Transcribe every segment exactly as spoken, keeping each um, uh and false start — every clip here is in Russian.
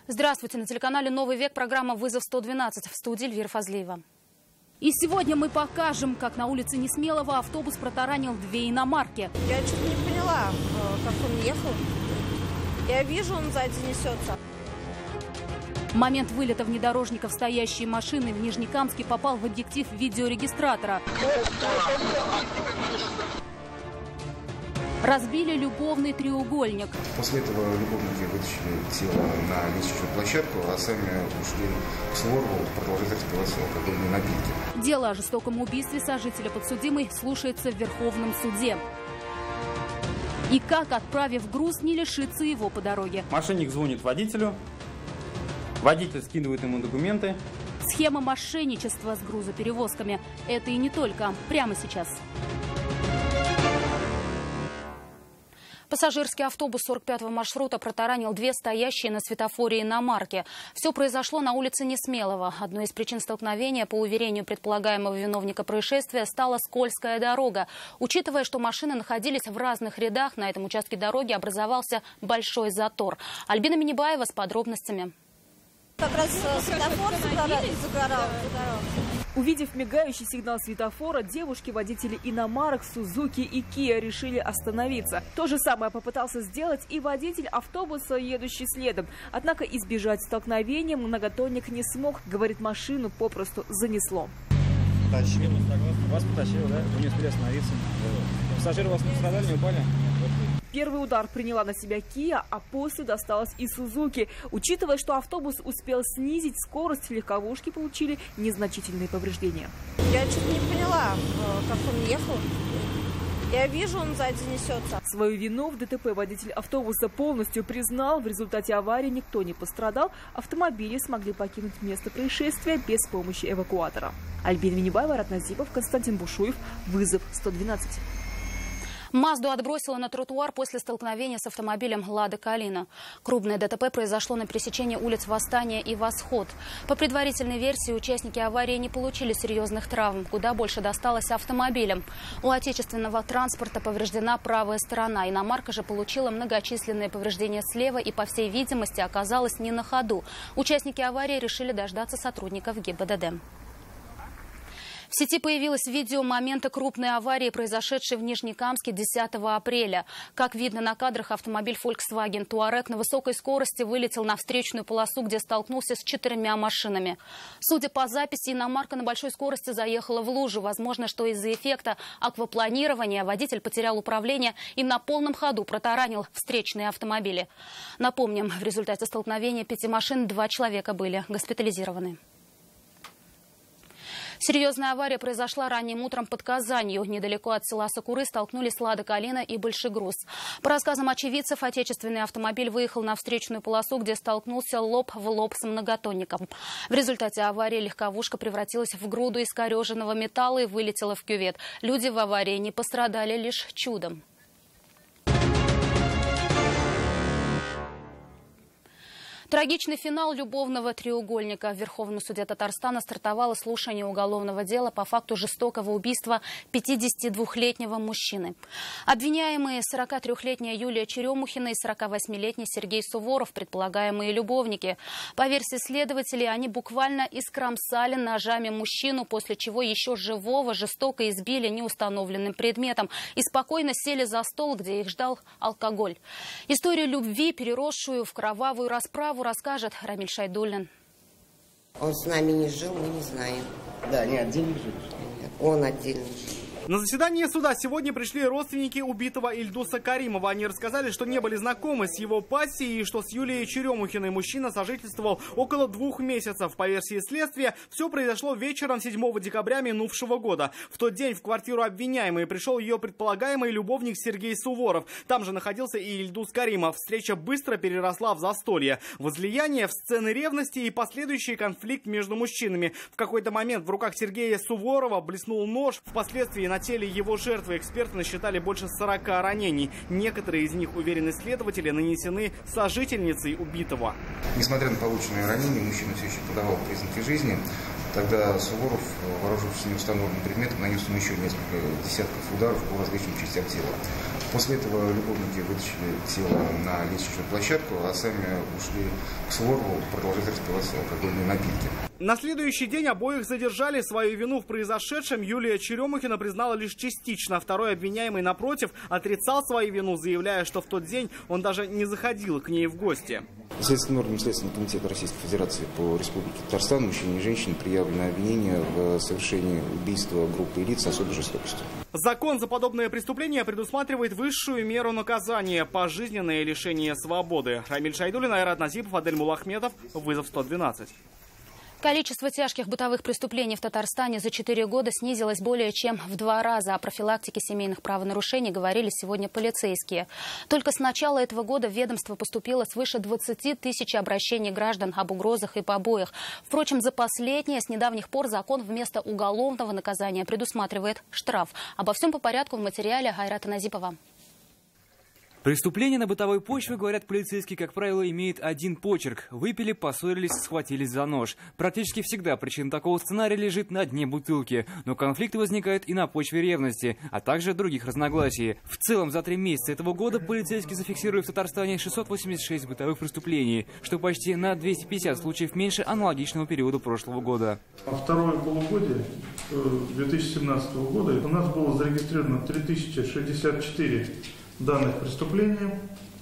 Здравствуйте. На телеканале «Новый век» программа «Вызов сто двенадцать». В студии Эльвира Фазлиева. И сегодня мы покажем, как на улице Несмелого автобус протаранил две иномарки. Я чуть не поняла, как он ехал. Я вижу, он сзади несется. Момент вылета внедорожника в стоящие машины в Нижнекамске попал в объектив видеорегистратора. Разбили любовный треугольник. После этого любовники вытащили тело на лестничную площадку, а сами ушли к Суворову продолжать распивать алкогольные напитки. Дело о жестоком убийстве сожителя подсудимой слушается в Верховном суде. И как, отправив груз, не лишиться его по дороге. Мошенник звонит водителю, водитель скидывает ему документы. Схема мошенничества с грузоперевозками. Это и не только. Прямо сейчас. Пассажирский автобус сорок пятого маршрута протаранил две стоящие на светофоре иномарки. Все произошло на улице Несмелого. Одной из причин столкновения, по уверению предполагаемого виновника происшествия, стала скользкая дорога. Учитывая, что машины находились в разных рядах, на этом участке дороги образовался большой затор. Альбина Минибаева с подробностями. Как раз светофор загорал, загорал. Увидев мигающий сигнал светофора, девушки, водители иномарок, Сузуки и Киа решили остановиться. То же самое попытался сделать и водитель автобуса, едущий следом. Однако избежать столкновения многотонник не смог. Говорит, машину попросту занесло. Потащил. Вас потащил, да? Вы не успели остановиться. Пассажиры вас не пострадали, не упали? Первый удар приняла на себя Киа, а после досталось и Сузуки. Учитывая, что автобус успел снизить скорость, легковушки получили незначительные повреждения. Я чуть не поняла, как он ехал. Я вижу, он сзади несется. Свою вину в ДТП водитель автобуса полностью признал. В результате аварии никто не пострадал. Автомобили смогли покинуть место происшествия без помощи эвакуатора. Альбина Минибаева, Рат Назипов, Константин Бушуев. Вызов сто двенадцать. Мазду отбросило на тротуар после столкновения с автомобилем «Лада Калина». Крупное ДТП произошло на пересечении улиц Восстания и Восход. По предварительной версии, участники аварии не получили серьезных травм. Куда больше досталось автомобилям. У отечественного транспорта повреждена правая сторона. Иномарка же получила многочисленные повреждения слева и, по всей видимости, оказалась не на ходу. Участники аварии решили дождаться сотрудников ГИБДД. В сети появилось видео момента крупной аварии, произошедшей в Нижнекамске десятого апреля. Как видно на кадрах, автомобиль Volkswagen Touareg на высокой скорости вылетел на встречную полосу, где столкнулся с четырьмя машинами. Судя по записи, иномарка на большой скорости заехала в лужу. Возможно, что из-за эффекта аквапланирования водитель потерял управление и на полном ходу протаранил встречные автомобили. Напомним, в результате столкновения пяти машин два человека были госпитализированы. Серьезная авария произошла ранним утром под Казанью. Недалеко от села Сокуры столкнулись «Лада Калина» и «Большегруз». По рассказам очевидцев, отечественный автомобиль выехал на встречную полосу, где столкнулся лоб в лоб с многотонником. В результате аварии легковушка превратилась в груду искореженного металла и вылетела в кювет. Люди в аварии не пострадали лишь чудом. Трагичный финал любовного треугольника. В Верховном суде Татарстана стартовало слушание уголовного дела по факту жестокого убийства пятидесятидвухлетнего мужчины. Обвиняемые сорокатрёхлетняя Юлия Черемухина и сорокавосьмилетний Сергей Суворов, предполагаемые любовники. По версии следователей, они буквально искромсали ножами мужчину, после чего еще живого жестоко избили неустановленным предметом и спокойно сели за стол, где их ждал алкоголь. Историю любви, переросшую в кровавую расправу, расскажет Рамиль Шайдуллин. Он с нами не жил, мы не знаем. Да, они отдельно жили. Он отдельно жил. На заседание суда сегодня пришли родственники убитого Ильдуса Каримова. Они рассказали, что не были знакомы с его пассией и что с Юлией Черемухиной мужчина сожительствовал около двух месяцев. По версии следствия, все произошло вечером седьмого декабря минувшего года. В тот день в квартиру обвиняемой пришел ее предполагаемый любовник Сергей Суворов. Там же находился и Ильдус Каримов. Встреча быстро переросла в застолье. Возлияние в сцены ревности и последующий конфликт между мужчинами. В какой-то момент в руках Сергея Суворова блеснул нож. Впоследствии на теле его жертвы эксперты насчитали больше сорока ранений. Некоторые из них, уверены следователи, нанесены сожительницей убитого. Несмотря на полученные ранения, мужчина все еще подавал признаки жизни. Тогда Суворов, вооружившись неустановленным предметом, нанес ему еще несколько десятков ударов по различным частям тела. После этого любовники вытащили тело на лестничную площадку, а сами ушли к Суворову продолжать распивать алкогольные напитки. На следующий день обоих задержали. Свою вину в произошедшем Юлия Черемухина признала лишь частично. Второй обвиняемый, напротив, отрицал свою вину, заявляя, что в тот день он даже не заходил к ней в гости. Следственным органом Следственного комитета Российской Федерации по Республике Татарстан мужчине и женщине предъявлено обвинение в совершении убийства группы лиц с особой жестокостью. Закон за подобное преступление предусматривает высшую меру наказания – пожизненное лишение свободы. Рамиль Шайдуллин, Айрат Назипов, Адель Мулахметов. Вызов сто двенадцать. Количество тяжких бытовых преступлений в Татарстане за четыре года снизилось более чем в два раза. О профилактике семейных правонарушений говорили сегодня полицейские. Только с начала этого года в ведомство поступило свыше двадцати тысяч обращений граждан об угрозах и побоях. Впрочем, за последнее с недавних пор закон вместо уголовного наказания предусматривает штраф. Обо всем по порядку в материале Айрата Назипова. Преступления на бытовой почве, говорят полицейские, как правило, имеют один почерк. Выпили, поссорились, схватились за нож. Практически всегда причина такого сценария лежит на дне бутылки. Но конфликты возникают и на почве ревности, а также других разногласий. В целом, за три месяца этого года полицейские зафиксировали в Татарстане шестьсот восемьдесят шесть бытовых преступлений, что почти на двести пятьдесят случаев меньше аналогичного периода прошлого года. Во второе полугодие две тысячи семнадцатого года у нас было зарегистрировано три тысячи шестьдесят четыре данных преступления.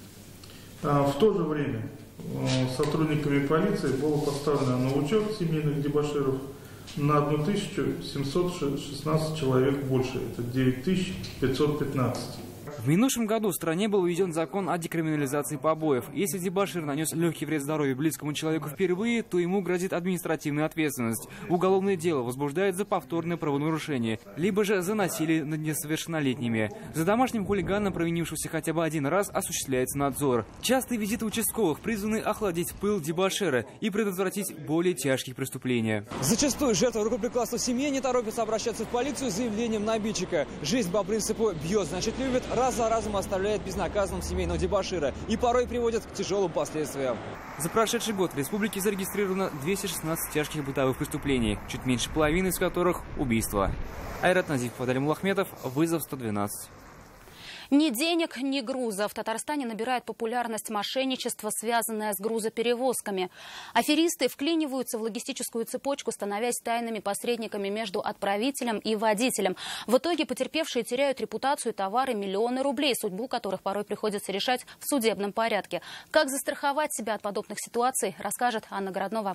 В то же время сотрудниками полиции было поставлено на учет семейных дебоширов на одну тысячу семьсот шестнадцать человек больше. Это девять тысяч пятьсот пятнадцать. В минувшем году в стране был введен закон о декриминализации побоев. Если дебошир нанес легкий вред здоровью близкому человеку впервые, то ему грозит административная ответственность. Уголовное дело возбуждает за повторное правонарушение, либо же за насилие над несовершеннолетними. За домашним хулиганом, провинившимся хотя бы один раз, осуществляется надзор. Частые визиты участковых призваны охладить пыл дебошира и предотвратить более тяжкие преступления. Зачастую жертвы рукоприкладства в семье не торопятся обращаться в полицию с заявлением на обидчика. Жизнь по принципу «бьет, значит любит» раз за разом оставляет безнаказанным семейного дебошира и порой приводит к тяжелым последствиям. За прошедший год в республике зарегистрировано двести шестнадцать тяжких бытовых преступлений, чуть меньше половины из которых – убийства. Айрат Назипов, Адель Мулахметов, вызов сто двенадцать. Ни денег, ни груза. В Татарстане набирает популярность мошенничество, связанное с грузоперевозками. Аферисты вклиниваются в логистическую цепочку, становясь тайными посредниками между отправителем и водителем. В итоге потерпевшие теряют репутацию, товары, миллионы рублей, судьбу которых порой приходится решать в судебном порядке. Как застраховать себя от подобных ситуаций, расскажет Анна Городнова.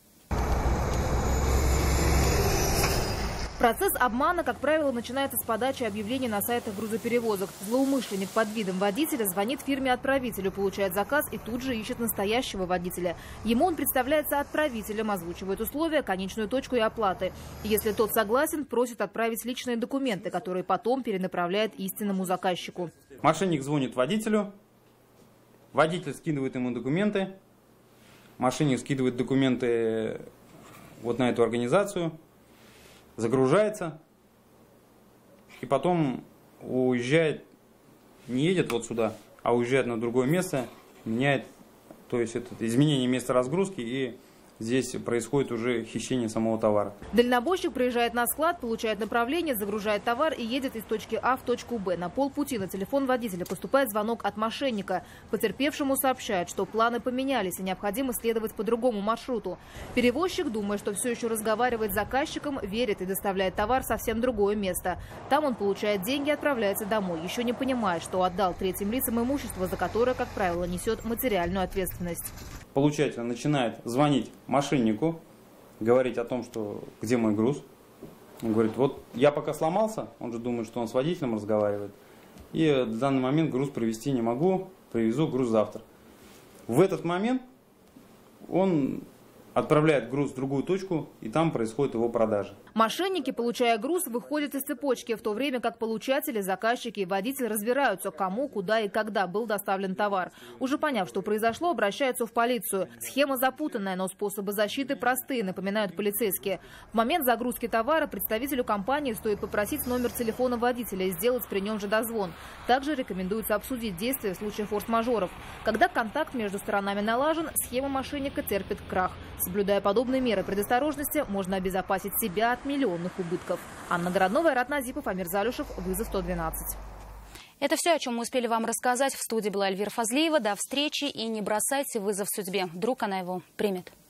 Процесс обмана, как правило, начинается с подачи объявлений на сайтах грузоперевозок. Злоумышленник под видом водителя звонит фирме-отправителю, получает заказ и тут же ищет настоящего водителя. Ему он представляется отправителем, озвучивает условия, конечную точку и оплаты. Если тот согласен, просит отправить личные документы, которые потом перенаправляет истинному заказчику. Мошенник звонит водителю, водитель скидывает ему документы, мошенник скидывает документы вот на эту организацию, загружается и потом уезжает, не едет вот сюда, а уезжает на другое место, меняет, то есть это изменение места разгрузки, и здесь происходит уже хищение самого товара. Дальнобойщик приезжает на склад, получает направление, загружает товар и едет из точки А в точку Б. На полпути на телефон водителя поступает звонок от мошенника. Потерпевшему сообщают, что планы поменялись и необходимо следовать по другому маршруту. Перевозчик, думая, что все еще разговаривает с заказчиком, верит и доставляет товар в совсем другое место. Там он получает деньги и отправляется домой, еще не понимая, что отдал третьим лицам имущество, за которое, как правило, несет материальную ответственность. Получатель начинает звонить мошеннику, говорить о том, что где мой груз. Он говорит, вот я пока сломался, он же думает, что он с водителем разговаривает. И в данный момент груз привезти не могу, привезу груз завтра. В этот момент он отправляет груз в другую точку, и там происходит его продажа. Мошенники, получая груз, выходят из цепочки, в то время как получатели, заказчики и водитель разбираются, кому, куда и когда был доставлен товар. Уже поняв, что произошло, обращаются в полицию. Схема запутанная, но способы защиты простые, напоминают полицейские. В момент загрузки товара представителю компании стоит попросить номер телефона водителя и сделать при нем же дозвон. Также рекомендуется обсудить действия в случае форс-мажоров. Когда контакт между сторонами налажен, схема мошенника терпит крах. Соблюдая подобные меры предосторожности, можно обезопасить себя от миллионных убытков. Анна Городнова, Айрат Назипов, Амир Залюшев, вызов сто двенадцать. Это все, о чем мы успели вам рассказать. В студии была Эльвира Фазлиева. До встречи и не бросайте вызов судьбе. Вдруг она его примет.